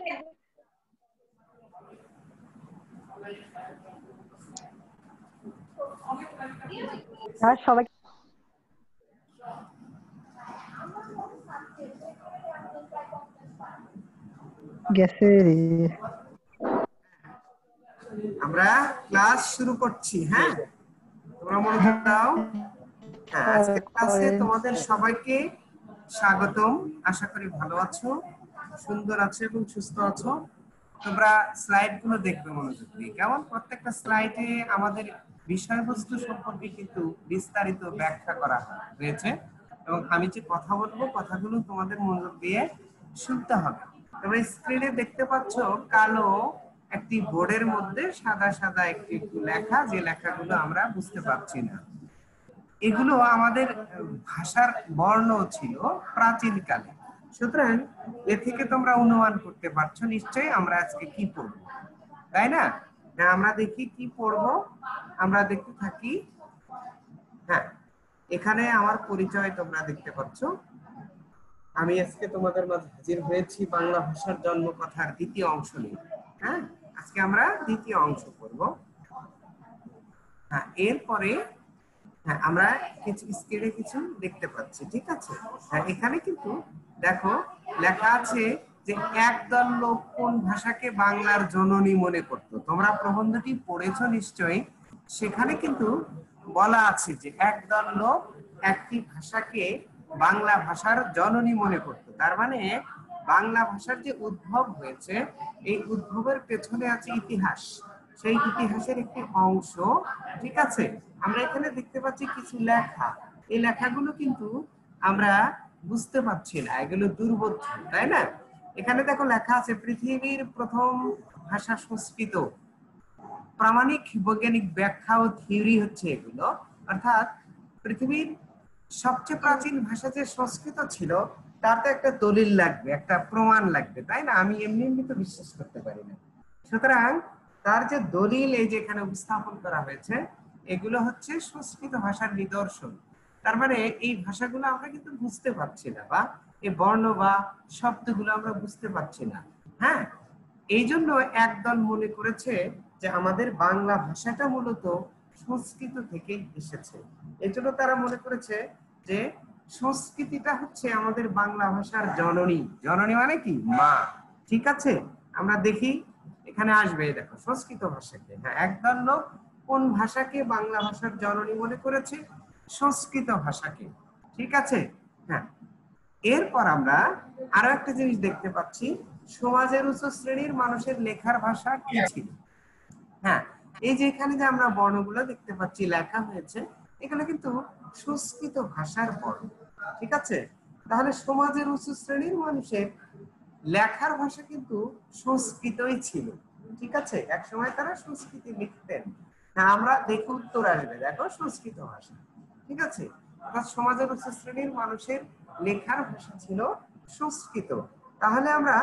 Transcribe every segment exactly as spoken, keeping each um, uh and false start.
আর সবাই গেছে রে। আমরা ক্লাস শুরু করছি। হ্যাঁ, তোমরা মনোযোগ দাও। হ্যাঁ, আজকের ক্লাসে তোমাদের সবাইকে স্বাগতম। আশা করি ভালো আছো, সুন্দর আছো এবং সুস্থ আছো। তোমরা স্লাইড গুলো দেখবে মনোযোগ দিয়ে। কেমন? প্রত্যেকটা স্লাইডে আমাদের বিষয়বস্তু সম্পর্কে কিন্তু বিস্তারিত ব্যাখ্যা করা হয়েছে এবং আমি যে কথা বলবো কথাগুলো তোমাদের মনোযোগ দিয়ে শুনতে হবে। তোমরা স্ক্রিনে দেখতে পাচ্ছ কালো একটি বোর্ডের মধ্যে সাদা সাদা একটি লেখা, যে লেখাগুলো আমরা বুঝতে পারছি না। এগুলো আমাদের ভাষার বর্ণ ছিল প্রাচীন কালে। সুতরাং এ থেকে তোমরা অনুমান করতে পারছো নিশ্চয়ই আমরা আজকে কি পড়বো, তাই না? হ্যাঁ, আমরা দেখি কি পড়বো। আমরা দেখতে থাকি। হ্যাঁ, এখানে আমার পরিচয় তোমরা দেখতে পাচ্ছ। আমি আজকে তোমাদের মাঝে হাজির হয়েছি বাংলা ভাষার জন্ম কথার দ্বিতীয় অংশ নিয়ে। হ্যাঁ, আজকে আমরা দ্বিতীয় অংশ পড়ব। হ্যাঁ, এরপরে হ্যাঁ আমরা কিছু স্ক্রিনে কিছু দেখতে পাচ্ছি, ঠিক আছে? হ্যাঁ, এখানে কিন্তু দেখো লেখা আছে যে একদল লোক কোন ভাষাকে বাংলার জননী মনে করত। তোমরা প্রবন্ধটি পড়েছো নিশ্চয়ই। সেখানে কিন্তু বলা আছে যে একদল লোক একটি ভাষাকে বাংলা ভাষার জননী মনে করত। তার মানে বাংলা ভাষার যে উদ্ভব হয়েছে, এই উদ্ভবের পেছনে আছে ইতিহাস, সেই ইতিহাসের একটি অংশ, ঠিক আছে? আমরা এখানে দেখতে পাচ্ছি কিছু লেখা। এই লেখাগুলো কিন্তু আমরা বুঝতে পারছি না, এগুলো দুর্বোধ্য, তাই না? এখানে দেখো লেখা আছে পৃথিবীর প্রথম ভাষা সংস্কৃত। প্রামাণিক বৈজ্ঞানিক ব্যাখ্যা ও থিওরি হচ্ছে এগুলো। অর্থাৎ পৃথিবীর সবচেয়ে প্রাচীন ভাষা যে সংস্কৃত ছিল, তার তো একটা দলিল লাগবে, একটা প্রমাণ লাগবে, তাই না? আমি এমনি এমনি তো বিশ্বাস করতে পারি না। সুতরাং তার যে দলিল এই যে এখানে উপস্থাপন করা হয়েছে, এগুলো হচ্ছে সংস্কৃত ভাষার নিদর্শন। তার মানে এই ভাষাগুলো আমরা কিন্তু বুঝতে পারছি না, বা এই বর্ণ বা শব্দগুলো আমরা বুঝতে পারছি না। হ্যাঁ, এই জন্য একদল মনে করেছে যে আমাদের বাংলা ভাষাটা মূলত সংস্কৃত থেকেই এসেছে। এই জন্য তারা মনে করেছে যে সংস্কৃতিটা হচ্ছে আমাদের বাংলা ভাষার জননী। জননী মানে কি? মা, ঠিক আছে? আমরা দেখি এখানে আসবে, দেখো সংস্কৃত ভাষাকে। হ্যাঁ, একদল লোক কোন ভাষাকে বাংলা ভাষার জননী মনে করেছে? সংস্কৃত ভাষাকে, ঠিক আছে? হ্যাঁ, এরপর আমরা আরো একটা জিনিস দেখতে পাচ্ছি, সমাজের উচ্চ শ্রেণীর মানুষের লেখার ভাষা কি ছিল? হ্যাঁ, এই যে এখানে যে আমরা বর্ণগুলো দেখতে পাচ্ছি লেখা হয়েছে, এখানে কিন্তু সংস্কৃত ভাষার বর্ণ, ঠিক আছে? তাহলে সমাজের উচ্চ শ্রেণীর মানুষের লেখার ভাষা কিন্তু সংস্কৃতই ছিল, ঠিক আছে? এক সময় তারা সংস্কৃতি লিখতেন। হ্যাঁ, আমরা দেখি উত্তর আসবে, দেখো সংস্কৃত ভাষা, ঠিক আছে? অর্থাৎ সমাজের উচ্চ শ্রেণীর মানুষের লেখার ভাষা ছিল সংস্কৃত। তাহলে আমরা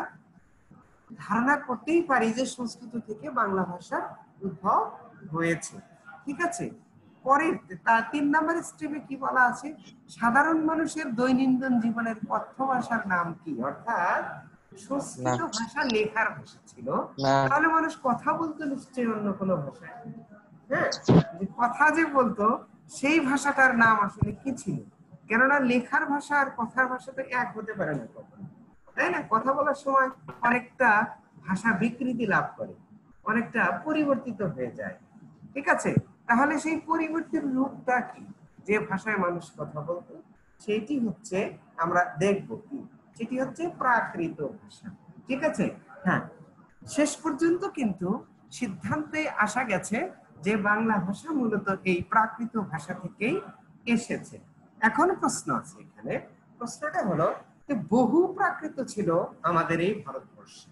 ধারণা করতেই পারি যে সংস্কৃত থেকে বাংলা ভাষার উদ্ভব হয়েছে, ঠিক আছে? পরের তার তিন নম্বর স্টেপে কি বলা আছে? সাধারণ মানুষের দৈনন্দিন জীবনের কথ্য ভাষার নাম কি? অর্থাৎ সংস্কৃত ভাষা লেখার ভাষা ছিল, তাহলে মানুষ কথা বলতো নিশ্চয়ই অন্য কোনো ভাষায়। হ্যাঁ, কথা যে বলতো সেই ভাষাটার নাম আসলে কি ছিল? কেননা লেখার ভাষা আর কথার ভাষা তো এক হতে পারে না কখনো, তাই না? কথা বলার সময় অনেকটা ভাষা বিকৃতি লাভ করে, অনেকটা পরিবর্তিত হয়ে যায়, ঠিক আছে? তাহলে সেই পরিবর্তিত রূপটা কি? যে ভাষায় মানুষ কথা বলতো সেটি হচ্ছে আমরা দেখব কি, সেটি হচ্ছে প্রাকৃত ভাষা, ঠিক আছে? হ্যাঁ, শেষ পর্যন্ত কিন্তু সিদ্ধান্তে আসা গেছে যে বাংলা ভাষা মূলত এই প্রাকৃত ভাষা থেকেই এসেছে। এখন প্রশ্ন আছে এখানে, প্রশ্নটা হলো যে বহু প্রাকৃত ছিল আমাদের এই ভারতবর্ষে,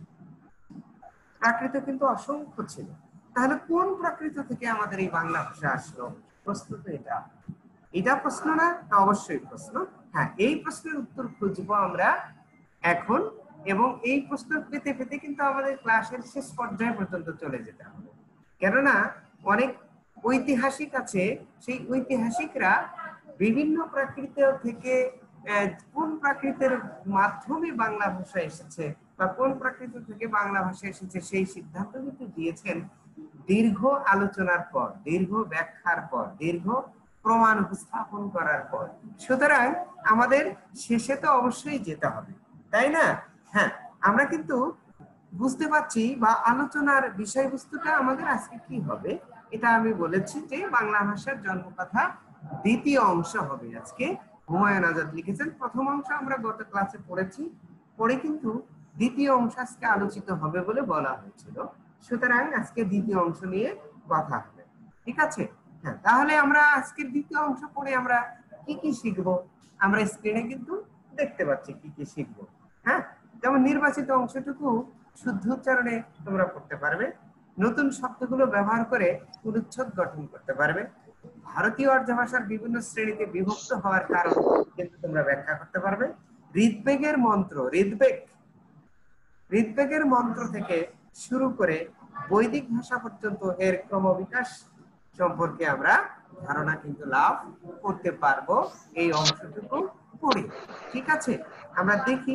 প্রাকৃত কিন্তু অসংখ্য ছিল। তাহলে কোন প্রাকৃত থেকে আমাদের এই বাংলা ভাষা আসলো? প্রশ্ন তো এটা, এটা প্রশ্ন না? অবশ্যই প্রশ্ন। হ্যাঁ, এই প্রশ্নের উত্তর খুঁজবো আমরা এখন, এবং এই প্রশ্ন পেতে পেতে কিন্তু আমাদের ক্লাসের শেষ পর্যায় পর্যন্ত চলে যেতে হবে। কেননা অনেক ঐতিহাসিক আছে, সেই ঐতিহাসিকরা বিভিন্ন প্রাকৃত থেকে কোন প্রাকৃতের মাধ্যমে বাংলা ভাষা এসেছে বা কোন প্রাকৃত থেকে বাংলা ভাষা এসেছে সেই সিদ্ধান্ত কিন্তু দিয়েছেন দীর্ঘ আলোচনার পর, দীর্ঘ ব্যাখ্যার পর, দীর্ঘ প্রমাণ উপস্থাপন করার পর। সুতরাং আমাদের শেষে তো অবশ্যই যেতে হবে, তাই না? হ্যাঁ, আমরা কিন্তু বুঝতে পারছি বা আলোচনার বিষয়বস্তুটা আমাদের আজকে কি হবে এটা আমি বলেছি যে বাংলা ভাষার জন্মকথা দ্বিতীয় অংশ হবে আজকে। হুমায়ুন আজাদ লিখেছেন। প্রথম অংশ আমরা গত ক্লাসে পড়েছি, পরে কিন্তু দ্বিতীয় অংশ আজকে আলোচিত হবে বলে বলা হয়েছিল। সুতরাং আজকে দ্বিতীয় অংশ নিয়ে কথা হবে, ঠিক আছে? হ্যাঁ, তাহলে আমরা আজকের দ্বিতীয় অংশ পড়ে আমরা কি কি শিখবো আমরা স্ক্রিনে কিন্তু দেখতে পাচ্ছি কি কি শিখবো। হ্যাঁ, যেমন নির্বাচিত অংশটুকু শুদ্ধ উচ্চারণে তোমরা পড়তে পারবে, নতুন শব্দগুলো ব্যবহার করে অনুচ্ছেদ গঠন করতে পারবে, ভারতীয় আর্য ভাষার বিভিন্ন শ্রেণীতে বিভক্ত হওয়ার কারণ কিন্তু তোমরা ব্যাখ্যা করতে পারবে, ঋগ্বেদের মন্ত্র ঋগ্বেদ ঋগ্বেদের মন্ত্র থেকে শুরু করে বৈদিক ভাষা পর্যন্ত এর ক্রমবিকাশ সম্পর্কে আমরা ধারণা কিন্তু লাভ করতে পারবো এই অংশটুকু পড়ে, ঠিক আছে? আমরা দেখি।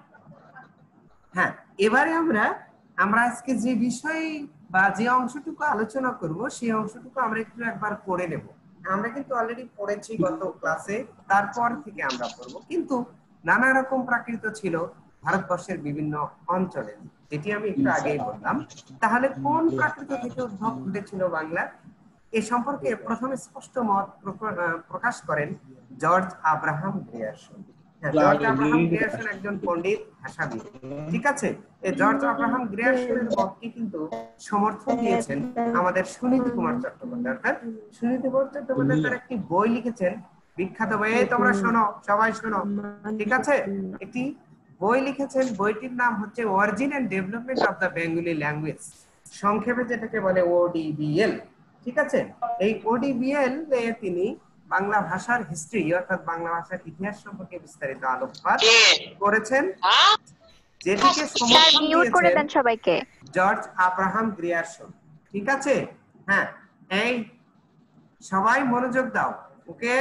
হ্যাঁ, এবারে আমরা আমরা আজকে যে বিষয় বা যে অংশটুকু আলোচনা করব সেই অংশটুকু আমরা একটু একবার পড়ে নেব। আমরা কিন্তু অলরেডি পড়েছি গত ক্লাসে, তারপর থেকে আমরা পড়ব, কিন্তু নানা রকম প্রাকৃত ছিল ভারতবর্ষের বিভিন্ন অঞ্চলে, যেটি আমি একটু আগেই বললাম। তাহলে কোন প্রাকৃত থেকে উদ্ভব ঘটেছিল বাংলা এ সম্পর্কে প্রথমে স্পষ্ট মত প্রকাশ করেন George Abraham Grierson. George Abraham Grierson একজন পণ্ডিত ভাষাবিদ, ঠিক আছে? এই জর্জ আব্রাহাম গ্রিয়ারসনের মতকে কিন্তু সমর্থন দিয়েছেন আমাদের সুনীতি কুমার চট্টোপাধ্যায়। অর্থাৎ সুনীতি কুমার চট্টোপাধ্যায় তার একটি বই লিখেছেন, বিখ্যাত বই, এই তোমরা শোনো, সবাই শোনো, ঠিক আছে? একটি বই লিখেছেন, বইটির নাম হচ্ছে origin and development of the Bengali language, সংক্ষেপে যেটাকে বলে ওডিবিএল, ঠিক আছে? এই ওডিবিএল এ তিনি বাংলা ভাষার হিস্ট্রি অর্থাৎ বাংলা ভাষার ইতিহাস সম্পর্কে বিস্তারিত আলোকপাত করেছেন, যেটিকে সমর্থন দিয়েছেন সবাইকে জর্জ আব্রাহাম গ্রিয়ারসন, ঠিক আছে? হ্যাঁ, এই সবাই মনোযোগ দাও, ওকে?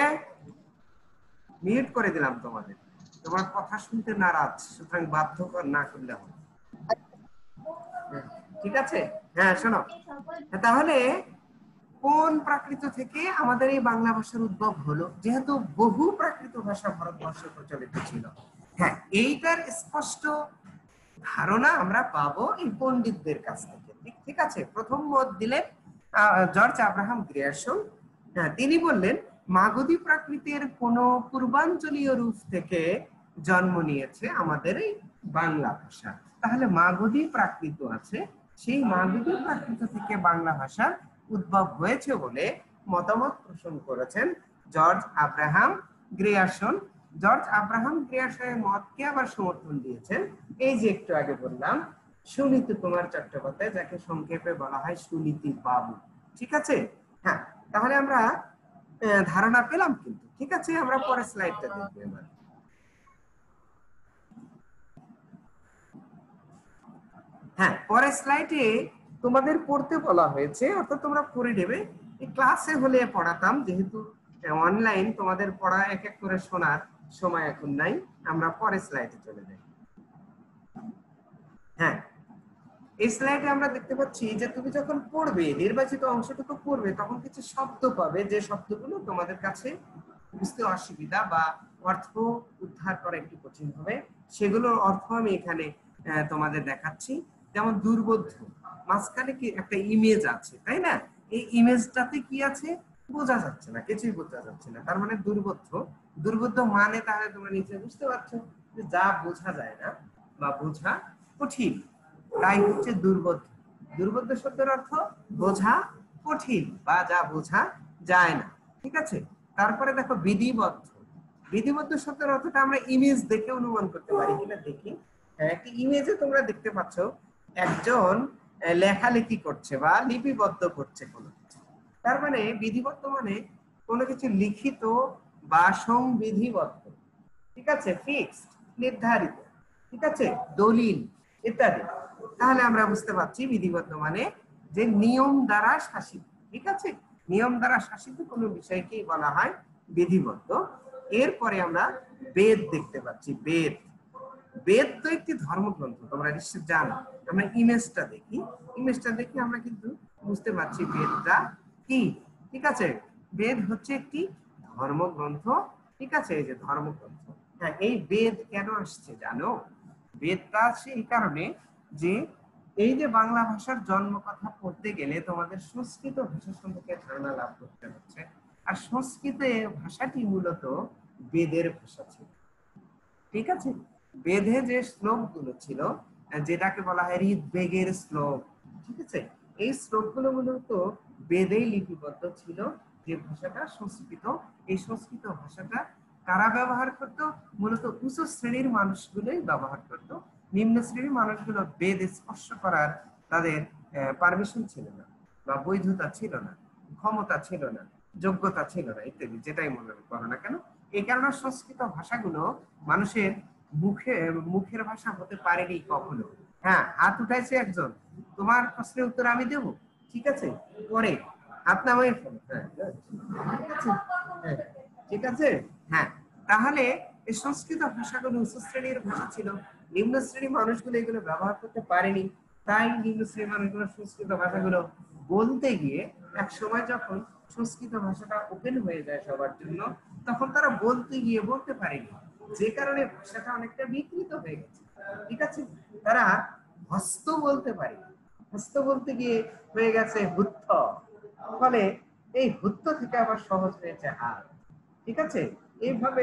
মিউট করে দিলাম তোমাদের, তোমার কথা শুনতে নারাজ, সুতরাং বাধ্যকর না করলে হবে, ঠিক আছে? হ্যাঁ, শোনো, তাহলে কোন প্রাকৃত থেকে আমাদের এই বাংলা ভাষার উদ্ভব হলো, যেহেতু বহু প্রাকৃত ভাষা ভারতবর্ষে প্রচলিত ছিল? হ্যাঁ, এইটার স্পষ্ট ধারণা আমরা পাবো এই পণ্ডিতদের কাছ থেকে, ঠিক আছে? প্রথম মত দিলেন জর্জ আব্রাহাম গ্রিয়ারসন। হ্যাঁ, তিনি বললেন মাগধী প্রাকৃতের কোন পূর্বাঞ্চলীয় রূপ থেকে জন্ম নিয়েছে আমাদের এই বাংলা ভাষা। তাহলে মাগধী প্রাকৃত আছে, সেই মাগধী প্রাকৃত থেকে বাংলা ভাষা উদ্ভব হয়েছে বলে মতামত পোষণ করেছেন George Abraham Grierson. George Abraham গ্রিয়ারসনের মতকে আবার সমর্থন দিয়েছেন এই যে একটু আগে বললাম সুনীতি কুমার চট্টোপাধ্যায়, যাকে সংক্ষেপে বলা হয় সুনীতি বাবু, ঠিক আছে? হ্যাঁ, তাহলে আমরা ধারণা পেলাম কিন্তু, ঠিক আছে? আমরা পরের স্লাইডটা দেখব এবার। হ্যাঁ, পরের স্লাইডে তোমাদের পড়তে বলা হয়েছে, অর্থাৎ তোমরা পড়ে নেবে। এই ক্লাসে হলে পড়াতাম, যেহেতু অনলাইন তোমাদের পড়া এক এক করে শোনার সময় এখন নাই, আমরা পরের স্লাইডে চলে যাই। হ্যাঁ, এই স্লাইডে আমরা দেখতে পাচ্ছি যে তুমি যখন পড়বে, নির্বাচিত অংশটুকু পড়বে, তখন কিছু শব্দ পাবে যে শব্দগুলো তোমাদের কাছে বুঝতে অসুবিধা বা অর্থ উদ্ধার করা একটু কঠিন হবে, সেগুলোর অর্থ আমি এখানে তোমাদের দেখাচ্ছি। যেমন দুর্বোধ্য, মাঝখানে কি একটা ইমেজ আছে, তাই না? এই ইমেজটাতে কি আছে বোঝা যাচ্ছে না, কিছুই বোঝা যাচ্ছে না, তার মানে দুর্বোধ্য। দুর্বোধ্য মানে তাহলে তোমরা নিচে বুঝতে পারছো যে যা বোঝা যায় না বা বোঝা কঠিন, তাই হচ্ছে দুর্বোধ্য। দুর্বোধ্য শব্দের অর্থ বোঝা কঠিন বা যা বোঝা যায় না, ঠিক আছে? তারপরে দেখো বিধিবদ্ধ। বিধিবদ্ধ শব্দের অর্থটা আমরা ইমেজ দেখে অনুমান করতে পারি কিনা দেখি। একটি ইমেজে তোমরা দেখতে পাচ্ছ একজন লেখালেখি করছে বা লিপিবদ্ধ করছে কোনো কিছু, তার মানে বিধিবদ্ধ মানে কোনো কিছু লিখিত বা সংবিধিবদ্ধ, ঠিক আছে? ফিক্সড, নির্ধারিত, ঠিক আছে? দলিল ইত্যাদি। তাহলে আমরা বুঝতে পারছি বিধিবদ্ধ মানে যে নিয়ম দ্বারা শাসিত, ঠিক আছে? নিয়ম দ্বারা শাসিত কোনো বিষয়কেই বলা হয় বিধিবদ্ধ। এরপরে আমরা বেদ দেখতে পাচ্ছি, বেদ। বেদ তো একটি ধর্মগ্রন্থ, তোমরা নিশ্চয় জানো। আমরা ইমেজটা দেখি, ইমেজটা দেখি আমরা কিন্তু বুঝতে পারছি বেদটা কি। ঠিক আছে, বেদ হচ্ছে একটি ধর্মগ্রন্থ। ঠিক আছে, এই যে ধর্মগ্রন্থ। হ্যাঁ, এই বেদ কেন আসছে জানো? বেদটা আসছে এই কারণে যে এই যে বাংলা ভাষার জন্ম কথা পড়তে গেলে তোমাদের সংস্কৃত ভাষা সম্পর্কে ধারণা লাভ করতে হচ্ছে। আর সংস্কৃত ভাষাটি মূলত বেদের ভাষা ছিল। ঠিক আছে, বেদে যে শ্লোকগুলো ছিল, যেটাকে বলা হয় ঋগ্বেদের শ্লোক। ঠিক আছে, এই শ্লোকগুলো মূলত বেদেই লিপিবদ্ধ ছিল। যে ভাষাটা সংস্কৃত, এই সংস্কৃত ভাষাটা কারা ব্যবহার করতো? মূলত উচ্চ শ্রেণীর মানুষগুলোই ব্যবহার করতো। নিম্ন শ্রেণীর মানুষগুলো বেদ স্পর্শ করার তাদের পারমিশন ছিল না, বা বৈধতা ছিল না, ক্ষমতা ছিল না, যোগ্যতা ছিল না, ইত্যাদি, যেটাই মনে করো না কেন। এই কারণে সংস্কৃত ভাষাগুলো মানুষের মুখে মুখের ভাষা হতে পারেনি কখনো। হ্যাঁ, হাত উঠাইছে একজন, তোমার প্রশ্নের উত্তর আমি দেব। ঠিক আছে, পরে হাত নামাই ফেলো। হ্যাঁ, ঠিক আছে, হ্যাঁ, ঠিক আছে। হ্যাঁ, তাহলে এই সংস্কৃত ভাষাগুলো উচ্চ শ্রেণীর ভাষা ছিল, নিম্ন শ্রেণীর মানুষগুলো এগুলো ব্যবহার করতে পারেনি। তাই নিম্ন শ্রেণীর মানুষগুলো সংস্কৃত ভাষাগুলো বলতে গিয়ে এক সময় যখন সংস্কৃত ভাষাটা ওপেন হয়ে যায় সবার জন্য, তখন তারা বলতে গিয়ে বলতে পারেনি, যে কারণে ভাষাটা অনেকটা বিকৃত হয়ে গেছে। ঠিক আছে, তারা হস্ত বলতে পারে, হস্ত বলতে গিয়ে হয়ে গেছে হুত্থ, ফলে এই হুত্থ থেকে আবার সহজ হয়েছে হাত। ঠিক আছে, এইভাবে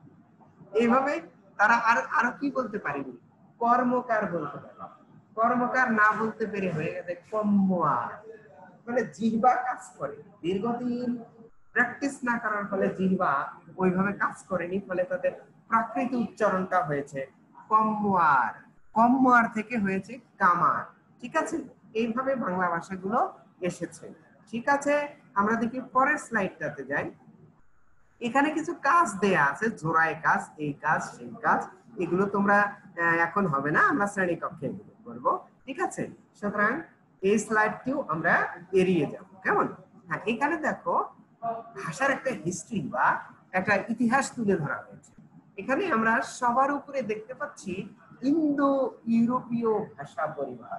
এইভাবে তারা আর আরো কি বলতে পারেনি, কর্মকার বলতে পারে। কর্মকার না বলতে পেরে হয়ে গেছে কম্মুয়ার, মানে জিহ্বা কাজ করে। দীর্ঘদিন প্র্যাকটিস না করার ফলে জিহ্বা ওইভাবে কাজ করেনি, ফলে তাদের প্রাকৃতিক উচ্চারণটা হয়েছে কম্মুয়ার। কম্মুয়ার থেকে হয়েছে কামার। ঠিক আছে, এইভাবে বাংলা ভাষাগুলো এসেছে। ঠিক আছে, আমরা দেখি পরের স্লাইডটাতে যাই। এখানে কিছু কাজ দেয়া আছে, জোড়ায় কাজ, এই কাজ সেই কাজ, এগুলো তোমরা এখন হবে না, আমরা শ্রেণী কক্ষে এগুলো করবো। ঠিক আছে, সুতরাং এই স্লাইডটিও আমরা এড়িয়ে যাব, কেমন? হ্যাঁ, এখানে দেখো ভাষার একটা হিস্ট্রি বা একটা ইতিহাস তুলে ধরা হয়েছে। এখানে আমরা সবার উপরে দেখতে পাচ্ছি ইন্দো ইউরোপীয় ভাষা পরিবার।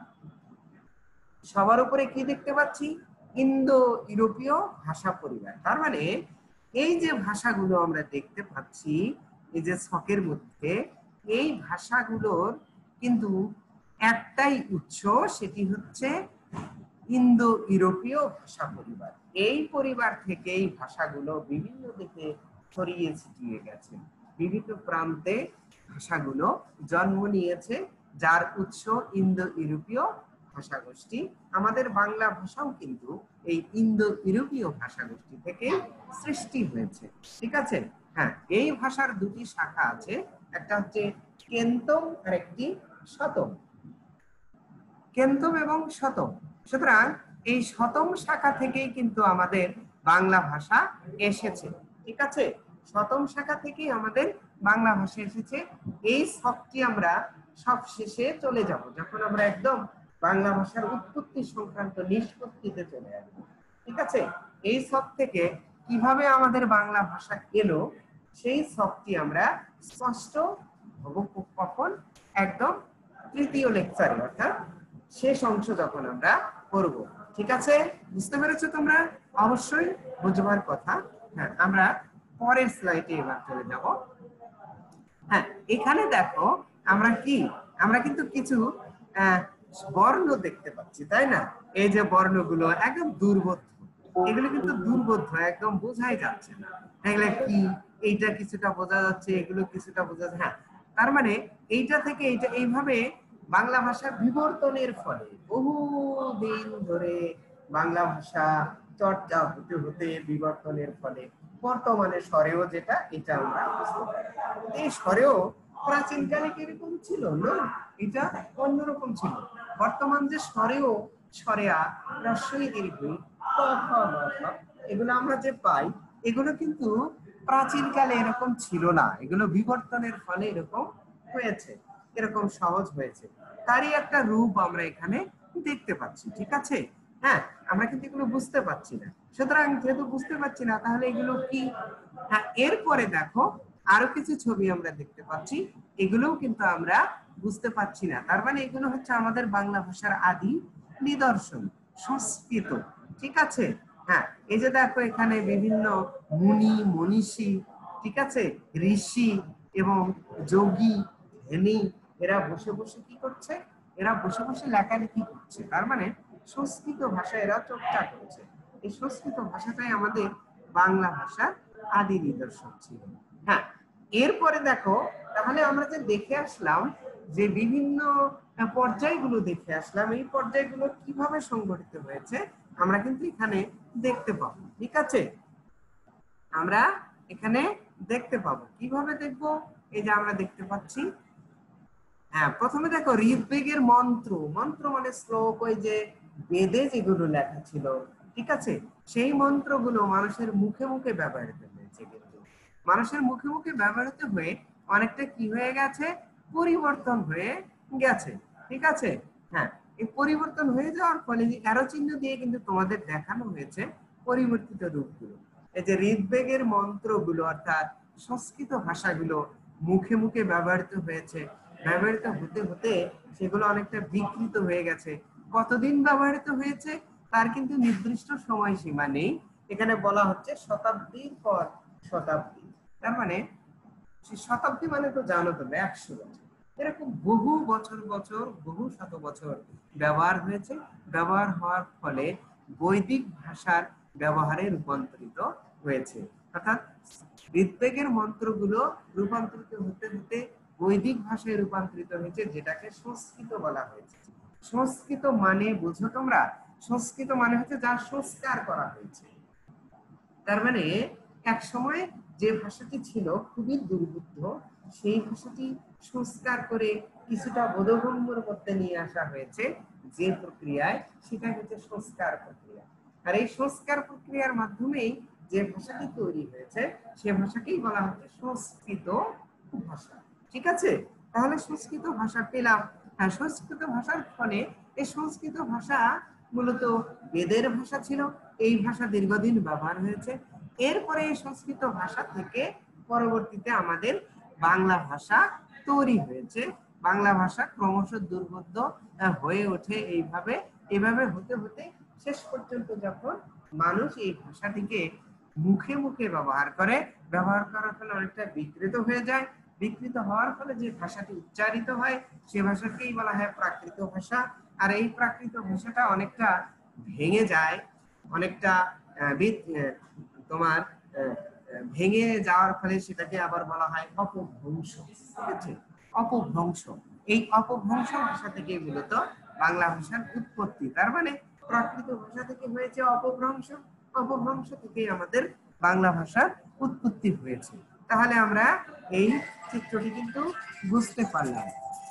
সবার উপরে কি দেখতে পাচ্ছি? ইন্দো ইউরোপীয় ভাষা পরিবার। তার মানে এই যে ভাষাগুলো আমরা দেখতে পাচ্ছি এই যে ছকের মধ্যে, এই ভাষাগুলোর কিন্তু একটাই উৎস, সেটি হচ্ছে ইন্দো ইউরোপীয় ভাষা পরিবার। এই পরিবার থেকে এই ভাষাগুলো বিভিন্ন দিকে ছড়িয়ে ছিটিয়ে গেছে, বিভিন্ন প্রান্তে ভাষাগুলো জন্ম নিয়েছে, যার উৎস ইন্দো ইউরোপীয় ভাষা গোষ্ঠী। আমাদের বাংলা ভাষাও কিন্তু এই ইন্দো ইউরোপীয় ভাষা গোষ্ঠী থেকে সৃষ্টি হয়েছে। ঠিক আছে, হ্যাঁ, এই ভাষার দুটি শাখা আছে, একটা হচ্ছে কেন্তম আর একটি শতম। কেন্তম এবং শতম। সুতরাং এই শতম শাখা থেকেই কিন্তু আমাদের বাংলা ভাষা এসেছে। ঠিক আছে, শতম শাখা থেকেই আমাদের বাংলা ভাষা এসেছে। এই ছকটি আমরা সব শেষে চলে যাব, যখন আমরা একদম বাংলা ভাষার উৎপত্তি সংক্রান্ত নিষ্পত্তিতে চলে আসবো। ঠিক আছে, এই ছক থেকে কিভাবে আমাদের বাংলা ভাষা এলো সেই ছকটি আমরা স্পষ্ট হব কখন, একদম তৃতীয় লেকচারে, অর্থাৎ শেষ অংশ যখন আমরা করব। ঠিক আছে, বুঝতে পেরেছো তোমরা? অবশ্যই বুঝবার কথা। হ্যাঁ, আমরা পরের স্লাইডে এবার চলে যাব। হ্যাঁ, এখানে দেখো আমরা কি, আমরা কিন্তু কিছু বর্ণ দেখতে পাচ্ছি, তাই না? এই যে বর্ণগুলো একদম দুর্বোধ্য, এগুলো কিন্তু দুর্বোধ্য, একদম বোঝাই যাচ্ছে না এগুলো কি। এইটা কিছুটা বোঝা যাচ্ছে, এগুলো কিছুটা বোঝা যাচ্ছে। হ্যাঁ, তার মানে এইটা থেকে এইটা, এইভাবে বাংলা ভাষা বিবর্তনের ফলে বহুদিন ধরে বাংলা ভাষা চর্চা হতে হতে বিবর্তনের ফলে বর্তমানে স্বরেও যেটা, এটা আমরা বুঝতে পারি। এই স্বরেও প্রাচীনকালে কিরকম ছিল না, এটা অন্যরকম ছিল। বর্তমান যে স্বরেও স্বরেয়া রস্বই দীর্ঘই ক খ গ ঘ, এগুলো আমরা যে পাই, এগুলো কিন্তু প্রাচীনকালে এরকম ছিল না, এগুলো বিবর্তনের ফলে এরকম হয়েছে, এরকম সহজ হয়েছে। তারই একটা রূপ আমরা এখানে দেখতে পাচ্ছি। ঠিক আছে, হ্যাঁ, আমরা কিন্তু এগুলো বুঝতে পারছি না। সুতরাং যেহেতু বুঝতে পারছি না, তাহলে এগুলো কি? হ্যাঁ, এরপরে দেখো আরো কিছু ছবি আমরা দেখতে পাচ্ছি, এগুলোও কিন্তু আমরা বুঝতে পারছি না। তার মানে এগুলো হচ্ছে আমাদের বাংলা ভাষার আদি নিদর্শন, সংস্কৃত। ঠিক আছে, হ্যাঁ, এই যে দেখো এখানে বিভিন্ন মুনি মনীষী, ঠিক আছে, ঋষি এবং যোগী ধ্যানী, এরা বসে বসে কি করছে, এরা বসে বসে লেখালেখি করছে। তার মানে সংস্কৃত ভাষা এরা চর্চা করছে। এই সংস্কৃত ভাষাটাই আমাদের বাংলা ভাষার আদি নিদর্শন ছিল। হ্যাঁ, এরপরে দেখো, তাহলে আমরা যে দেখে আসলাম যে বিভিন্ন পর্যায়গুলো দেখে আসলাম, এই পর্যায়গুলো কিভাবে সংগঠিত হয়েছে আমরা কিন্তু এখানে দেখতে পাবো। ঠিক আছে, আমরা এখানে দেখতে পাবো। কিভাবে দেখবো? এই যে আমরা দেখতে পাচ্ছি, হ্যাঁ, প্রথমে দেখো ঋগ্বেদের মন্ত্র, মন্ত্র মানে শ্লোক, ওই যে বেদে যেগুলো লেখা ছিল, ঠিক আছে, সেই মন্ত্রগুলো মানুষের মুখে মুখে ব্যবহৃত হয়েছে। কিন্তু মানুষের মুখে মুখে ব্যবহৃত হয়ে অনেকটা কি হয়ে গেছে, পরিবর্তন হয়ে গেছে। ঠিক আছে, হ্যাঁ, এই পরিবর্তন হয়ে যাওয়ার ফলে অ্যারো চিহ্ন দিয়ে কিন্তু তোমাদের দেখানো হয়েছে পরিবর্তিত রূপগুলো। এই যে ঋগ্বেদের মন্ত্রগুলো অর্থাৎ সংস্কৃত ভাষাগুলো মুখে মুখে ব্যবহৃত হয়েছে, ব্যবহৃত হতে হতে সেগুলো অনেকটা বিকৃত হয়ে গেছে। কতদিন ব্যবহৃত হয়েছে তার কিন্তু নির্দিষ্ট সময়সীমা নেই, এখানে বলা হচ্ছে শতাব্দীর পর শতাব্দী। তার মানে শতাব্দী মানে তো জানো তোমরা একশো বছর, এরকম বহু বছর বছর বহু শত বছর ব্যবহার হয়েছে। ব্যবহার হওয়ার ফলে বৈদিক ভাষার ব্যবহারে রূপান্তরিত হয়েছে। অর্থাৎ ঋগ্বেদের মন্ত্রগুলো রূপান্তরিত হতে হতে বৈদিক ভাষায় রূপান্তরিত হয়েছে, যেটাকে সংস্কৃত বলা হয়েছে। সংস্কৃত মানে বুঝো তোমরা, সংস্কৃত মানে হচ্ছে যা সংস্কার করা হয়েছে। তার মানে এক সময় যে ভাষাটি ছিল খুবই দুর্বুদ্ধ, সেই ভাষাটি সংস্কার করে কিছুটা বোধগম্যের মধ্যে নিয়ে আসা হয়েছে যে প্রক্রিয়ায়, সেটা হচ্ছে সংস্কার প্রক্রিয়া। আর এই সংস্কার প্রক্রিয়ার মাধ্যমেই যে ভাষাটি তৈরি হয়েছে সে ভাষাকেই বলা হচ্ছে সংস্কৃত ভাষা। ঠিক আছে, তাহলে সংস্কৃত ভাষা পেলাম। হ্যাঁ, সংস্কৃত ভাষার ফলে এই সংস্কৃত ভাষা মূলত বেদের ভাষা ছিল, এই ভাষা দীর্ঘদিন ব্যবহার হয়েছে। এরপরে এই সংস্কৃত ভাষা থেকে পরবর্তীতে আমাদের বাংলা ভাষা তৈরি হয়েছে। বাংলা ভাষা ক্রমশ দুর্বোধ্য হয়ে ওঠে এইভাবে, এভাবে হতে হতে শেষ পর্যন্ত যখন মানুষ এই ভাষাটিকে মুখে মুখে ব্যবহার করে, ব্যবহার করার ফলে অনেকটা বিকৃত হয়ে যায়। বিকৃত হওয়ার ফলে যে ভাষাটি উচ্চারিত হয় সে ভাষাকেই বলা হয় প্রাকৃত ভাষা। আর এই প্রাকৃত ভাষাটা অনেকটা ভেঙে যায়, অনেকটা তোমার ভেঙে যাওয়ার ফলে সেটাকে আবার বলা হয় অপভ্রংশ। ঠিক আছে, অপভ্রংশ, এই অপভ্রংশ ভাষা থেকে মূলত বাংলা ভাষার উৎপত্তি। তার মানে প্রাকৃত ভাষা থেকে হয়েছে অপভ্রংশ, অপভ্রংশ থেকে আমাদের বাংলা ভাষার উৎপত্তি হয়েছে। তাহলে আমরা এই চিত্রটি কিন্তু বুঝতে পারলাম।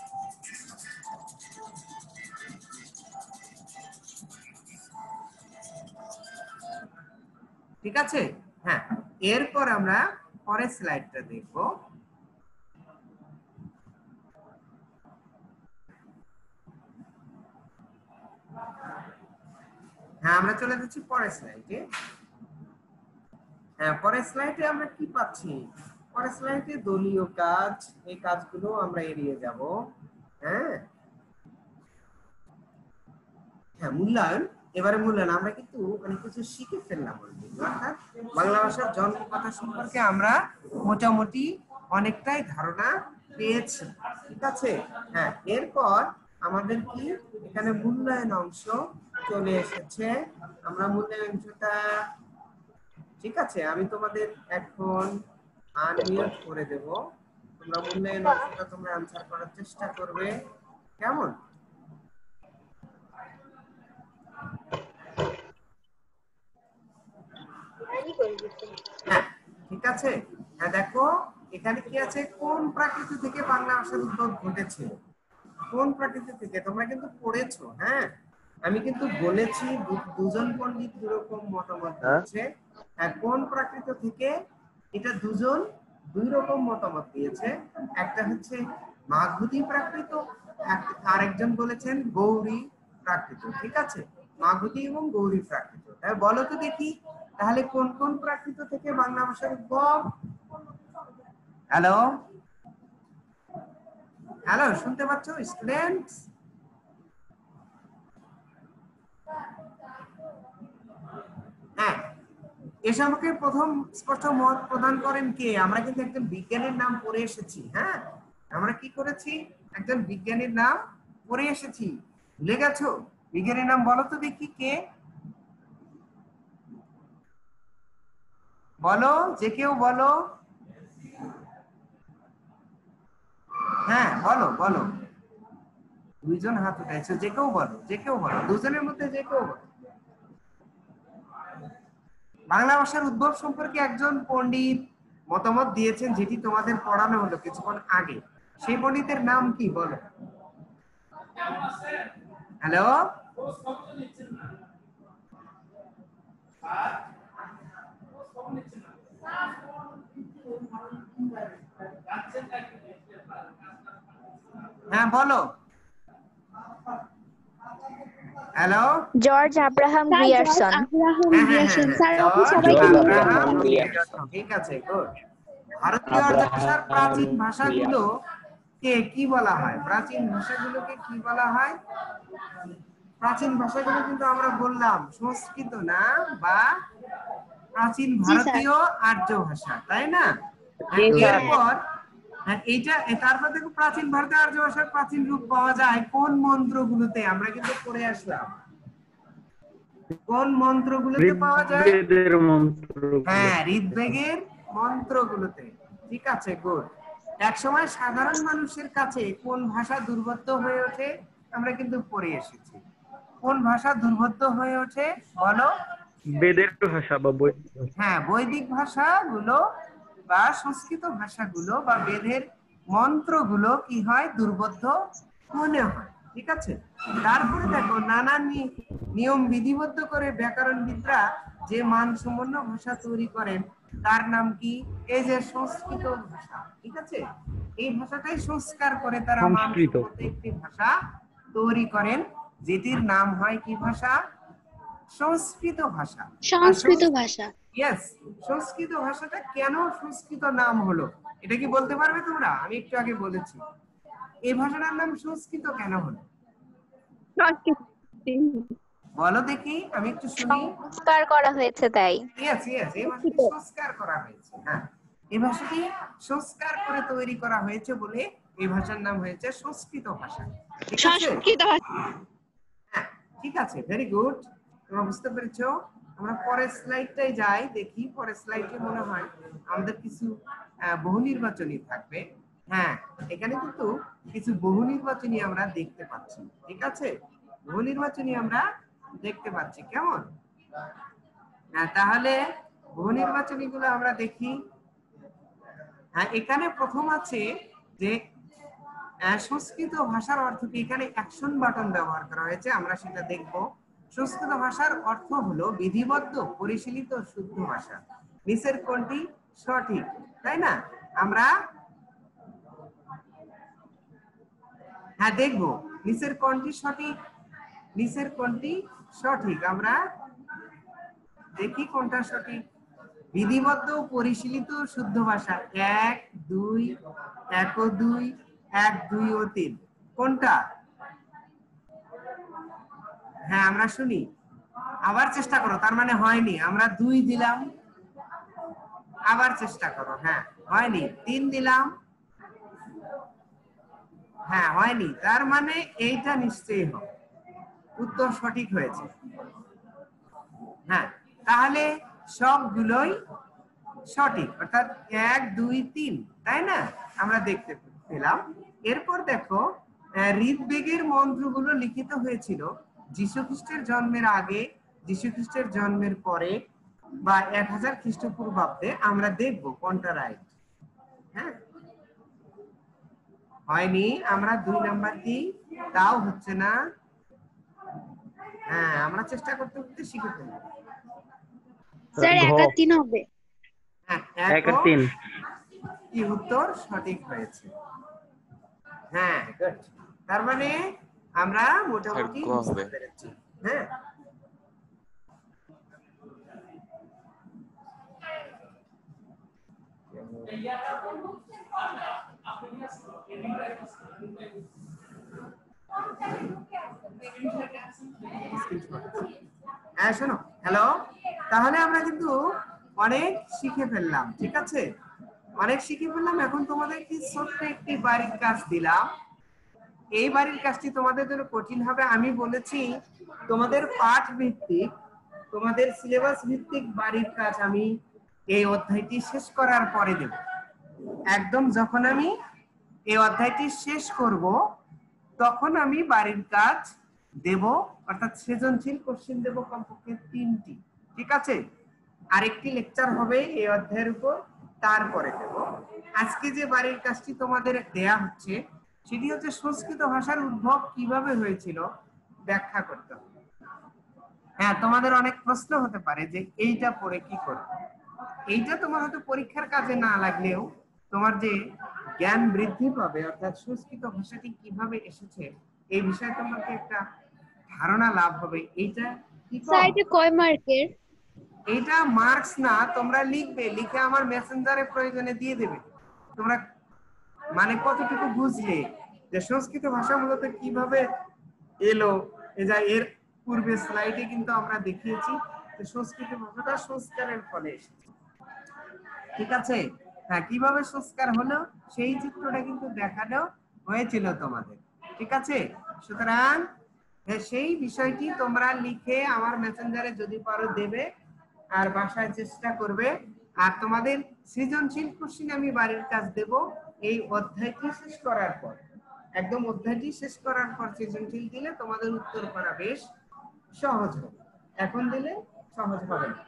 ঠিক আছে, হ্যাঁ, এরপর আমরা পরের স্লাইডটা দেখব। হ্যাঁ, আমরা চলে যাচ্ছি পরের স্লাইডে। হ্যাঁ, পরের স্লাইডে আমরা কি পাচ্ছি? পরের স্লাইডে দলীয় কাজ, এই কাজগুলো আমরা এড়িয়ে যাব। হ্যাঁ হ্যাঁ মূল্যায়ন, এবারে মূল্যায়ন আমরা কিন্তু অনেক কিছু শিখে ফেললাম। অর্থাৎ বাংলা ভাষার জন্মকথা সম্পর্কে আমরা মোটামুটি অনেকটাই ধারণা পেয়েছি। ঠিক আছে, হ্যাঁ, এরপর আমাদের কি এখানে মূল্যায়ন অংশ চলে এসেছে। আমরা মূল্যায়ন অংশটা, ঠিক আছে, আমি তোমাদের এখন আনমিউট করে দেব। তোমরা মূল্যায়ন অংশটা তোমরা আনসার করার চেষ্টা করবে, কেমন? হ্যাঁ, ঠিক আছে, হ্যাঁ, দেখো এখানে কি আছে, কোন প্রাকৃতি থেকে বাংলা ভাষার উদ্ভব ঘটেছে, কোন প্রাকৃতি থেকে, তোমরা কিন্তু পড়েছো। হ্যাঁ, আমি কিন্তু বলেছি দুজন পণ্ডিত দুরকম মতামত দিয়েছে। হ্যাঁ, কোন প্রাকৃত থেকে, এটা দুজন দুই রকম মতামত দিয়েছে। একটা হচ্ছে মাগধী প্রাকৃত, আরেকজন বলেছেন গৌরী প্রাকৃত। ঠিক আছে, মাগধী এবং গৌরী প্রাকৃত। তাই বলো তো দেখি, তাহলে কোন কোন প্রাকৃত থেকে বাংলা ভাষার উদ্ভব? হ্যালো হ্যালো শুনতে পাচ্ছ স্টুডেন্টস? হ্যাঁ, এ সম্পর্কে প্রথম স্পষ্ট মত প্রদান করেন কে? আমরা কিন্তু একজন বিজ্ঞানীর নাম পড়ে এসেছি। হ্যাঁ, আমরা কি করেছি? একজন বিজ্ঞানীর নাম পড়ে এসেছি। ভুলে গেছো? বিজ্ঞানীর নাম বলো তো দেখি কে? বলো, যে কেউ বলো। হ্যাঁ বলো বলো, দুইজন হাত উঠাইছো, যে কেউ বলো, যে কেউ বলো, দুজনের মধ্যে যে কেউ বলো। বাংলা ভাষার উদ্ভব সম্পর্কে একজন পণ্ডিত মতামত দিয়েছেন, যেটি তোমাদের পড়ানো হলো কিছুক্ষণ আগে। সেই পণ্ডিতের নাম কি বলো? হ্যালো হ্যাঁ বলো। Hello George Abraham Grierson. ঠিক আছে, গুড। ভারতীয় আর্য ভাষার প্রাচীন ভাষাগুলো কে কি বলা হয়? প্রাচীন ভাষাগুলোকে কি বলা হয়? প্রাচীন ভাষাগুলো কিন্তু আমরা বললাম সংস্কৃত না, বা প্রাচীন ভারতীয় আর্য ভাষা, তাই না? এরপর এইটা, তারপর দেখো প্রাচীন ভারতীয় আর্য ভাষার প্রাচীন রূপ পাওয়া যায় কোন মন্ত্রগুলোতে? আমরা কিন্তু পড়ে আসলাম কোন মন্ত্রগুলোতে পাওয়া যায়? ঋগ্বেদের মন্ত্র। হ্যাঁ, ঋগ্বেদের মন্ত্রগুলোতে। ঠিক আছে, গুড। এক সময় সাধারণ মানুষের কাছে কোন ভাষা দুর্বোধ্য হয়ে ওঠে? আমরা কিন্তু পড়ে এসেছি। কোন ভাষা দুর্বোধ্য হয়ে ওঠে বলো? বেদের ভাষা বা বৈদিক ভাষা। হ্যাঁ, বৈদিক ভাষাগুলো বা সংস্কৃত ভাষাগুলো বা বেদের মন্ত্রগুলো কি হয়? দুর্বোধ্য মনে হয়। ঠিক আছে, তারপরে দেখো নানা নিয়ম বিধিবদ্ধ করে ব্যাকরণবিদরা যে মানসম্পন্ন ভাষা তৈরি করেন তার নাম কি? এই যে সংস্কৃত ভাষা। ঠিক আছে, এই ভাষাটাই সংস্কার করে তারা মানসম্মত একটি ভাষা তৈরি করেন, যেটির নাম হয় কি ভাষা? সংস্কৃত ভাষা। সংস্কৃত ভাষা। ইয়েস, সংস্কৃত ভাষাটা কেন সংস্কৃত নাম হলো এটা কি বলতে পারবে তোমরা? আমি একটু আগে বলেছি, এই ভাষাটার নাম সংস্কৃত কেন হলো? বলো দেখি, আমি একটু শুনি। সংস্কার করা হয়েছে তাই। ইয়েস ইয়েস, এই ভাষাটি সংস্কার করা হয়েছে। হ্যাঁ, এই ভাষাটি সংস্কার করে তৈরি করা হয়েছে বলে এই ভাষার নাম হয়েছে সংস্কৃত ভাষা। ঠিক আছে, হ্যাঁ ঠিক আছে, ভেরি গুড। তোমরা বুঝতে পেরেছো? আমরা পরের স্লাইডটাই যাই, দেখি পরের স্লাইডে মনে হয় আমাদের কিছু বহু নির্বাচনী থাকবে। হ্যাঁ, এখানে কিন্তু কিছু বহু নির্বাচনী আমরা দেখতে পাচ্ছি। ঠিক আছে, বহু নির্বাচনী আমরা দেখতে পাচ্ছি। কেমন? হ্যাঁ, তাহলে বহু নির্বাচনী গুলো আমরা দেখি। হ্যাঁ, এখানে প্রথম আছে যে সংস্কৃত ভাষার অর্থ কি? এখানে অ্যাকশন বাটন ব্যবহার করা হয়েছে, আমরা সেটা দেখব। সংস্কৃত ভাষার অর্থ হলো বিধিবদ্ধ, পরিশীলিত, শুদ্ধ ভাষা। নিচের কোনটি সঠিক? তাই না? আমরা হ্যাঁ দেখবো নিচের কোনটি সঠিক, নিচের কোনটি সঠিক আমরা দেখি কোনটা সঠিক। বিধিবদ্ধ, পরিশীলিত, শুদ্ধ ভাষা। এক দুই, এক ও দুই, এক দুই ও তিন, কোনটা? হ্যাঁ আমরা শুনি, আবার চেষ্টা করো। তার মানে হয়নি, আমরা দুই দিলাম, আবার চেষ্টা করো। হ্যাঁ হয়নি, তিন দিলাম, হ্যাঁ হয়নি, তার মানে এইটা নিশ্চয়ই হবে, উত্তর সঠিক হয়েছে। হ্যাঁ, তাহলে সবগুলোই সঠিক, অর্থাৎ এক দুই তিন, তাই না? আমরা দেখতে পেলাম। এরপর দেখো ঋগ্বেদের মন্ত্রগুলো লিখিত হয়েছিল যীশু খ্রিস্টের জন্মের আগে, যীশু খ্রিস্টের জন্মের পরে, বা এক হাজার খ্রিস্টপূর্বাব্দে। আমরা দেখবো কোনটা রাইট। হ্যাঁ হয়নি, আমরা দুই নাম্বার দিই, তাও হচ্ছে না। হ্যাঁ, আমরা চেষ্টা করতে করতে শিখে ফেলবো। স্যার এক আর তিন হবে। হ্যাঁ, এক আর তিন কি উত্তর সঠিক হয়েছে। হ্যাঁ গুড, তার মানে আমরা মোটামুটি বুঝতে পেরেছি। হ্যাঁ, হ্যাঁ শোনো, হ্যালো, তাহলে আমরা কিন্তু অনেক শিখে ফেললাম, ঠিক আছে? অনেক শিখে ফেললাম। এখন তোমাদের কি ছোট্ট একটি বাড়ির কাজ দিলাম। এই বাড়ির কাজটি তোমাদের জন্য কঠিন হবে। আমি বলেছি তোমাদের পাঠ ভিত্তিক, তোমাদের সিলেবাস ভিত্তিক বাড়ির কাজ আমি এই অধ্যায়টি শেষ করার পরে দেব। একদম যখন আমি এই অধ্যায়টি শেষ করব তখন আমি বাড়ির কাজ দেব, অর্থাৎ সৃজনশীল কোশ্চেন দেব কমপক্ষে তিনটি, ঠিক আছে? আরেকটি লেকচার হবে এই অধ্যায়ের উপর, তারপরে দেব। আজকে যে বাড়ির কাজটি তোমাদের দেয়া হচ্ছে সেটি হচ্ছে সংস্কৃত ভাষার উদ্ভব কিভাবে হয়েছিল ব্যাখ্যা করতে হবে। হ্যাঁ, তোমাদের অনেক প্রশ্ন হতে পারে যে এইটা পড়ে কি করবে। এইটা তোমার হয়তো পরীক্ষার কাজে না লাগলেও তোমার যে জ্ঞান বৃদ্ধি পাবে, অর্থাৎ সংস্কৃত ভাষাটি কিভাবে এসেছে এই বিষয়ে তোমাকে একটা ধারণা লাভ হবে। এইটা কি স্যার এটা কয় মার্কের? এইটা মার্কস না, তোমরা লিখবে, লিখে আমার মেসেঞ্জারে প্রয়োজনে দিয়ে দেবে। তোমরা মানে কতটুকু বুঝলে যে সংস্কৃত ভাষা মূলত কিভাবে এলো। এই যে এর পূর্বে স্লাইডে কিন্তু আমরা দেখিয়েছি যে সংস্কৃত ভাষাটা সংস্কারের ফলে এসেছে, ঠিক আছে? হ্যাঁ, কিভাবে সংস্কার হলো সেই চিত্রটা কিন্তু দেখানো হয়েছিল তোমাদের, ঠিক আছে? সুতরাং সেই বিষয়টি তোমরা লিখে আমার মেসেঞ্জারে যদি পারো দেবে, আর বাসায় চেষ্টা করবে। আর তোমাদের সৃজনশীল কোশ্চেন আমি বাড়ির কাজ দেব এই অধ্যায়টি শেষ করার পর। একদম অধ্যায়টি শেষ করার পর সৃজনশীল দিলে তোমাদের উত্তর করা বেশ সহজ হবে, এখন দিলে সহজ হবে না।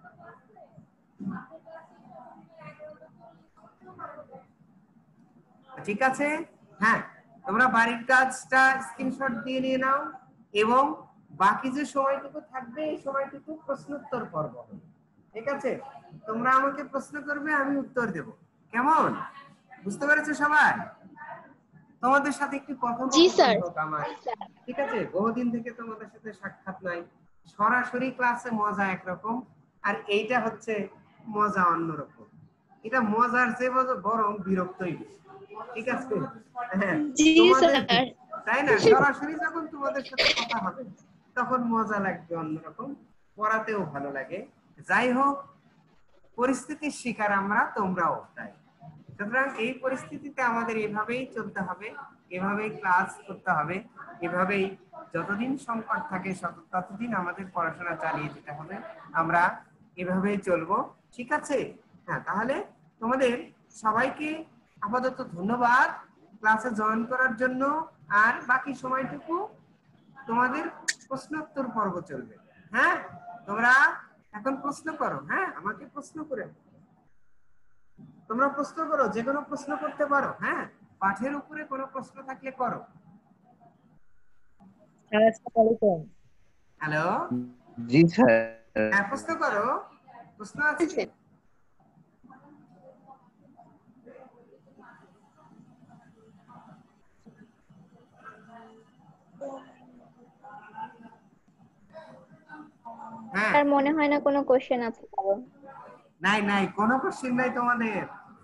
ঠিক আছে? হ্যাঁ, তোমরা বাড়ির কাজটা স্ক্রিনশট দিয়ে নিয়ে নাও এবং বাকি যে সময়টুকু থাকবে এই সময়টুকু প্রশ্নোত্তর পর্ব হবে, ঠিক আছে? তোমরা আমাকে প্রশ্ন করবে, আমি উত্তর দেব। কেমন, বুঝতে পেরেছো সবাই? তোমাদের সাথে একটু কথা বলতে হোক আমার, ঠিক আছে? বহুদিন থেকে তোমাদের সাথে সাক্ষাৎ নাই। সরাসরি ক্লাসে মজা একরকম, আর এইটা হচ্ছে মজা অন্যরকম। এটা মজার চেয়ে বরং বিরক্তই বেশি, ঠিক আছে? হ্যাঁ, তোমাদের তাই না? সরাসরি যখন তোমাদের সাথে কথা হবে তখন মজা লাগবে অন্যরকম, পড়াতেও ভালো লাগে। যাই হোক, পরিস্থিতির শিকার আমরা, তোমরাও তাই। সুতরাং এই পরিস্থিতিতে আমাদের এভাবেই চলতে হবে, এভাবেই ক্লাস করতে হবে, এভাবেই যতদিন সংকট থাকে ততদিন আমাদের পড়াশোনা চালিয়ে যেতে হবে। আমরা এভাবেই চলবো, ঠিক আছে? হ্যাঁ, তাহলে তোমাদের সবাইকে আপাতত ধন্যবাদ ক্লাসে জয়েন করার জন্য। আর বাকি সময়টুকু তোমাদের প্রশ্নোত্তর পর্ব চলবে। হ্যাঁ, তোমরা এখন প্রশ্ন করো। হ্যাঁ, আমাকে প্রশ্ন করে, তোমরা প্রশ্ন করো, যে কোনো প্রশ্ন করতে পারো। হ্যাঁ, পাঠের উপরে কোনো প্রশ্ন থাকলে করো। হ্যালো, জি স্যার। হ্যাঁ, প্রশ্ন করো, প্রশ্ন আছে? হ্যাঁ, আর মনে হয় না কোনো কোশ্চেন আছে কারণ। নাই নাই, কোনো কোশ্চেন নাই তোমাদের।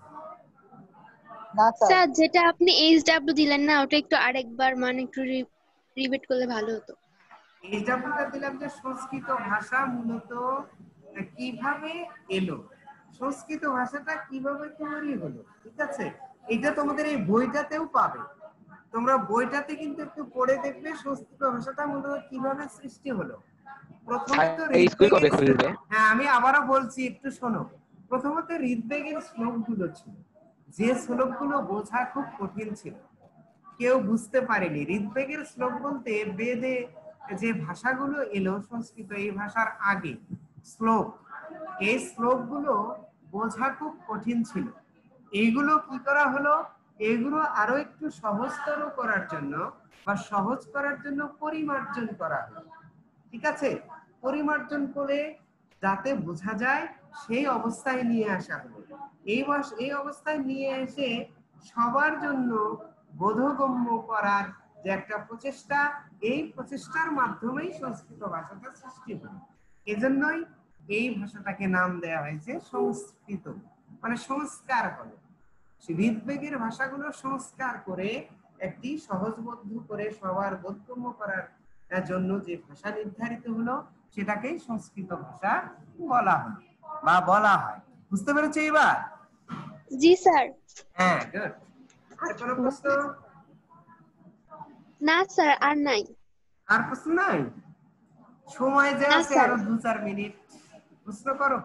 স্যার যেটা আপনি এইচডব্লিউ দিলেন না, ওটা একটু আরেকবার মানে একটু রিপিট করলে ভালো হতো। এইচডব্লিউটা দিলাম যে সংস্কৃত ভাষা মূলত কিভাবে এলো, সংস্কৃত ভাষাটা কিভাবে তৈরি হলো, ঠিক আছে? এটা তোমাদের এই বইটাতেও পাবে। তোমরা বইটাতে কিন্তু একটু পড়ে দেখবে সংস্কৃত ভাষাটা মূলত কিভাবে সৃষ্টি হলো। প্রথমত ঋগ্বেদের, হ্যাঁ আমি আবারও বলছি, একটু শোনো। প্রথমত ঋগ্বেদের শ্লোকগুলো ছিল, যে শ্লোকগুলো বোঝা খুব কঠিন ছিল, কেউ বুঝতে পারেনি। ঋগ্বেদের শ্লোক বলতে বেদে যে ভাষাগুলো এলো সংস্কৃত এই ভাষার আগে শ্লোক, এই শ্লোকগুলো বোঝা খুব কঠিন ছিল। এইগুলো কি করা হলো, এগুলো আরো একটু সহজতর করার জন্য বা সহজ করার জন্য পরিমার্জন করা হলো, ঠিক আছে? পরিমার্জন করে যাতে বোঝা যায় সেই অবস্থায় নিয়ে আসা হলো। এই এই অবস্থায় নিয়ে এসে সবার জন্য বোধগম্য করার যে একটা প্রচেষ্টা, এই প্রচেষ্টার মাধ্যমেই সংস্কৃত ভাষাটা সৃষ্টি হলো। এজন্যই এই ভাষাটাকে নাম দেওয়া হয়েছে সংস্কৃত, মানে সংস্কার হলো। হৃদবেগের ভাষাগুলো সংস্কার করে একটি সহজবোধ্য করে সবার বোধগম্য করার জন্য যে ভাষা নির্ধারিত হলো সেটাকেই সংস্কৃত ভাষা বলা হলো বা বলা হয়। বুঝতে পেরেছো এবার? জি স্যার। হ্যাঁ, গুড। আর কোনো প্রশ্ন? না স্যার, আর নাই। আর প্রশ্ন নাই? সময় যে না, আছে স্যার। আরো দু চার মিনিট, প্রশ্ন করো,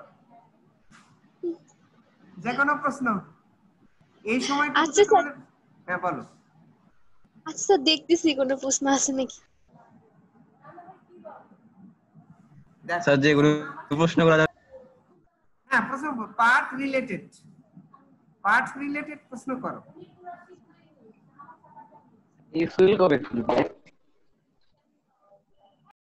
যে কোনো প্রশ্ন এই সময়। আচ্ছা স্যার। হ্যাঁ বলো। আচ্ছা দেখতেছি কোনো প্রশ্ন আছে নাকি। স্যার যে কোনো প্রশ্ন করা যাবে? হ্যাঁ, প্রশ্ন পার্ট রিলেটেড, পার্ট রিলেটেড প্রশ্ন করো। এই ফিল কবে খুলবে?